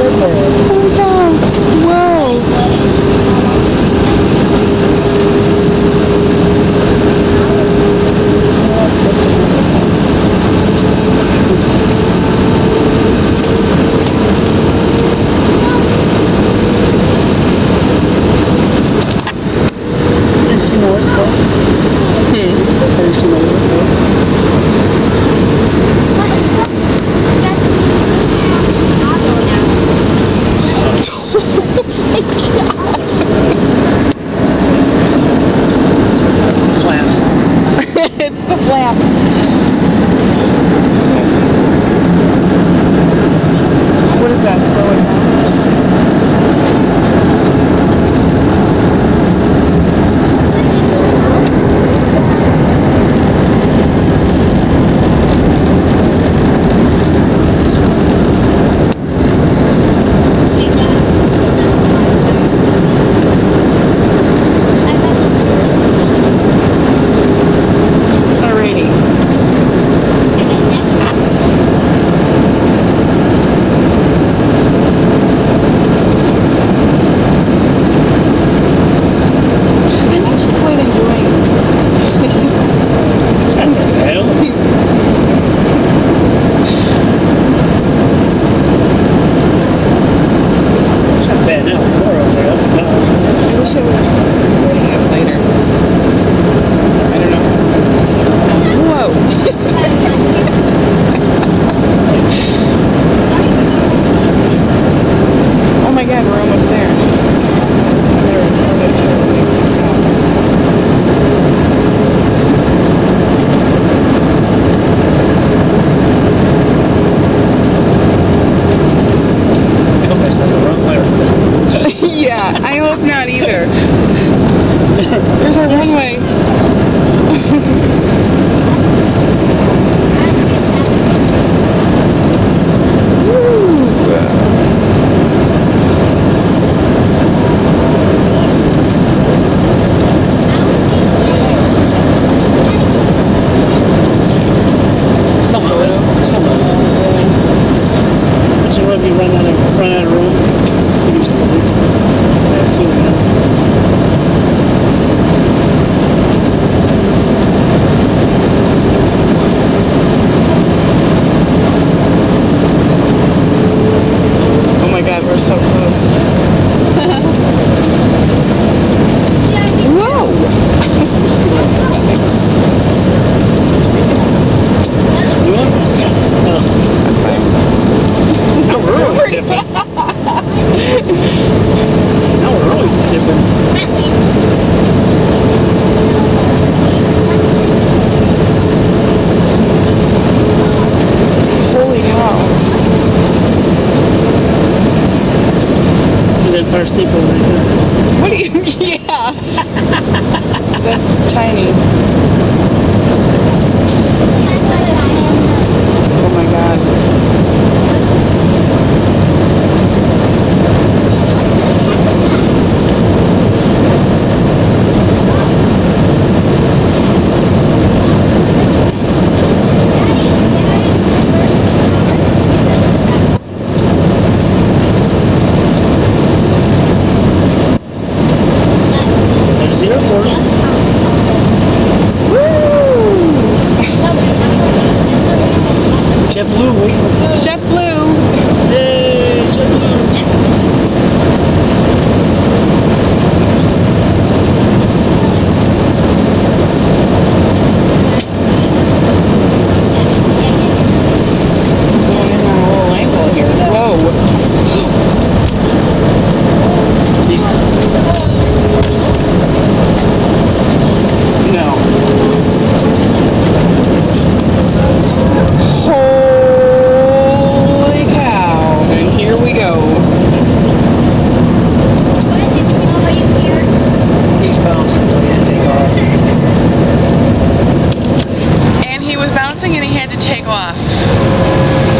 What is that? Yeah, I hope not either. There's our runway. Run out of room. Oh my God, we're so close. Whoa! You want? No. No, we're really different. No, we're really different. Holy cow. Is that first steeple right there? What do you... Yeah. That's tiny. Oh my God. And he was bouncing and he had to take off.